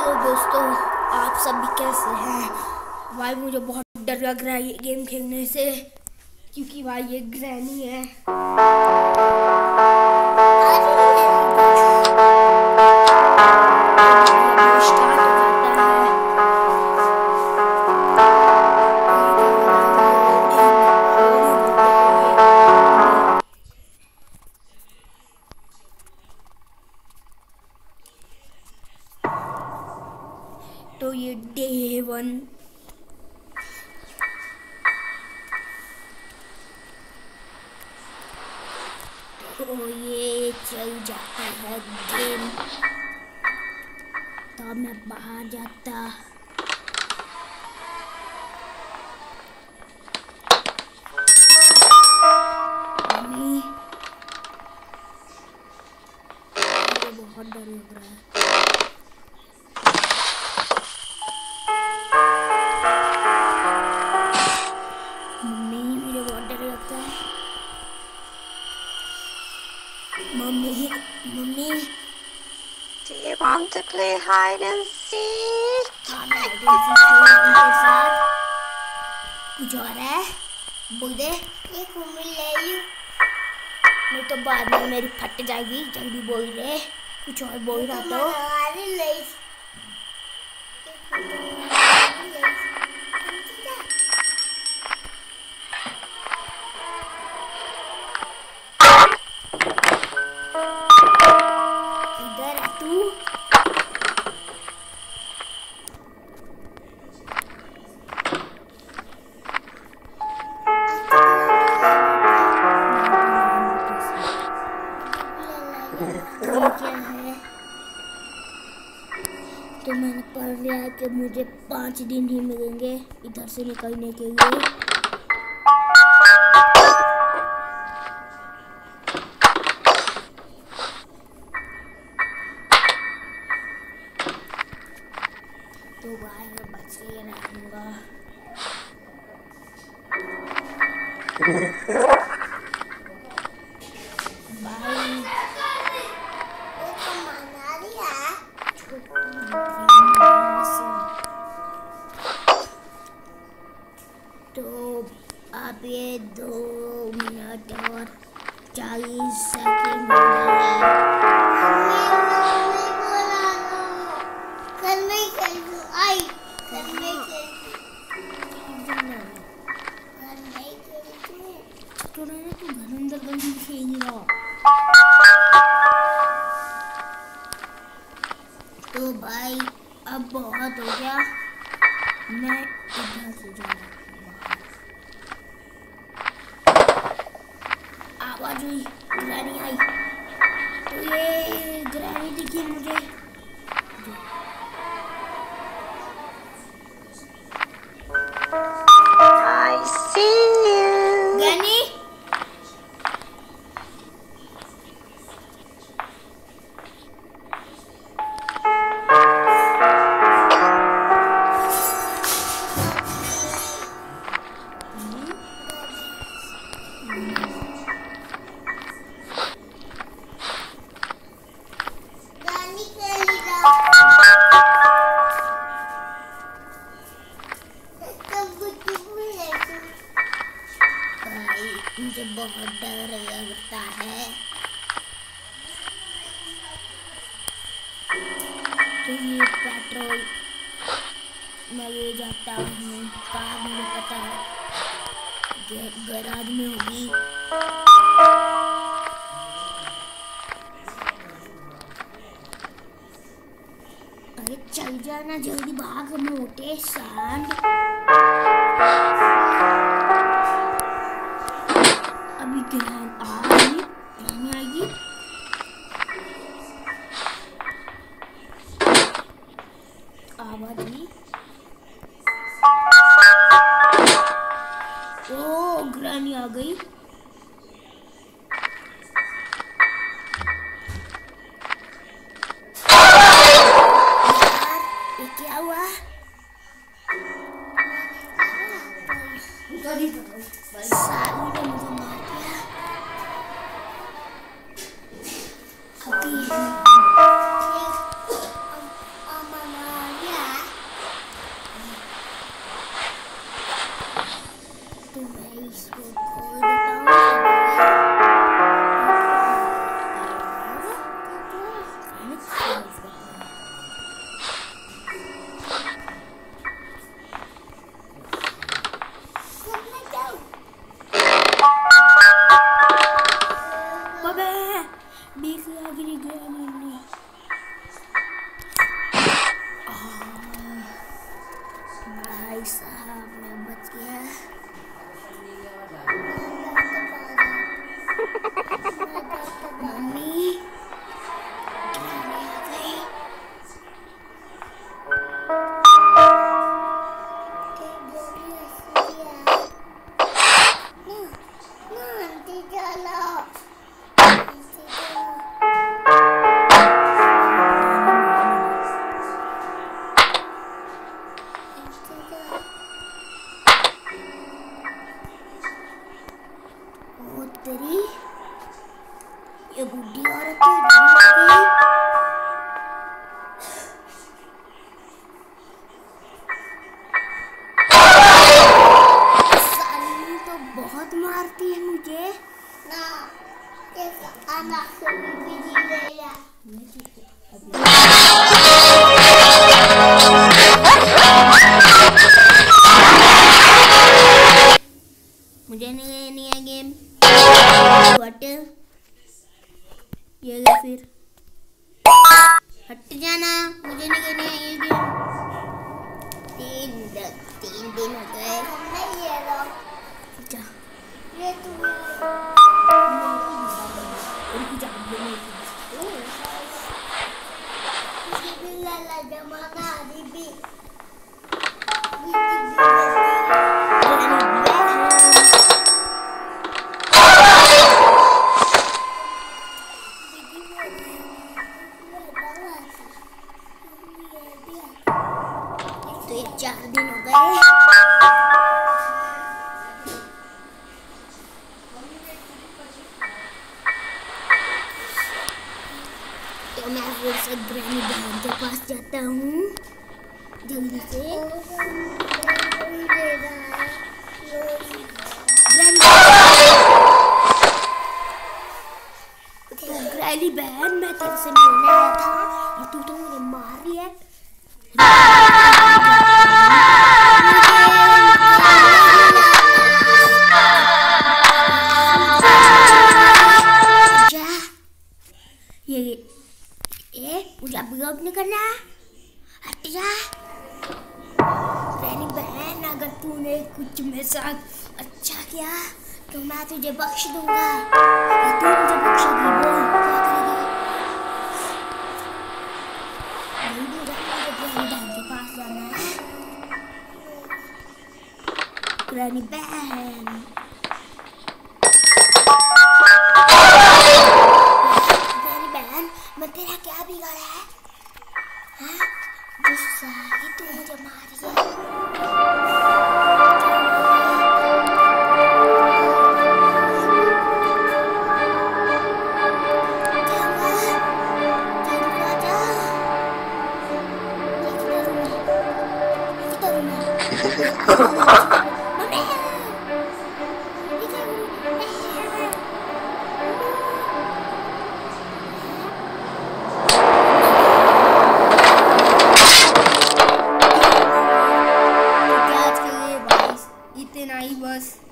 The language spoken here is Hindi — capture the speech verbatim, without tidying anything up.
तो दोस्तों आप सभी कैसे हैं? भाई मुझे बहुत डर लग रहा है ये गेम खेलने से, क्योंकि भाई ये ग्रैनी है। तो ये डे वन तो ये चल जाता है गेम। तो मैं बाहर जाता मम्मी, मुझे बहुत डर लग रहा है। Mummy mummy Do you want to play hide and seek? हाँ मैं hide and seek खेलूं उनके साथ। कुछ और है? बोल दे। एक उम्मीद ले लूं। नहीं तो बाद में मेरी फट जाएगी। जल्दी बोल रहे। कुछ और बोल रहा तो। तो मैंने पढ़ लिया है कि मुझे पाँच दिन ही मिलेंगे इधर से निकलने के लिए। तो भाई मैं बच के रहूँगा। तो अब ये दो मिनट और चालीस सेकंड हो गए हैं। तो भाई अब बहुत हो गया, मैं इधर से जा रहा हूँ। आवाज हुई, ग्रैनी आई। तो ये ग्रैनी दिखी मुझे। I see you. ग्रैनी मुझे बहुत डर लगता है। तो ये पेट्रोल मैं ले जाता हूँ। कार मुझे पता है गैराज में होगी। अरे चल जाना जल्दी, भाग मोटे सांड। अभी ग्रैन आएगी, ग्रैनी आएगी। आवाज हुई। ओ ग्रैनी आ गई। यार ये क्या हुआ? साली ने मुझे मार दिया। अभी तीन दिन हो गए। ये लो। क्या? ये तुम्हें उनकी जान भी नहीं थी। ये लाला जमाना बीबी। तो ये चार दिन हो गए। तो मैं फिर से ग्रैनी बहन के पास जाता हूँ जल्दी से। तो ग्रैनी बहन, मैं तेरे से मिलने आया था और तू तो मुझे मार रही है। ये ये मुझे अब नहीं करना, हट जा। ग्रैनी बहन, अगर तूने कुछ मेरे साथ अच्छा किया तो मैं तुझे बख्श दूंगा। तू मुझे बख्शेगी, बोल क्या करेगी? नहीं दूंगा, मुझे ग्रैनी बहन के पास जाना है। ग्रैनी बहन, ग्रैनी बहन, मैं तेरा क्या बिगाड़ा है? हाँ? गुस्सा ही तू मुझे मारी है। इतना ही बस।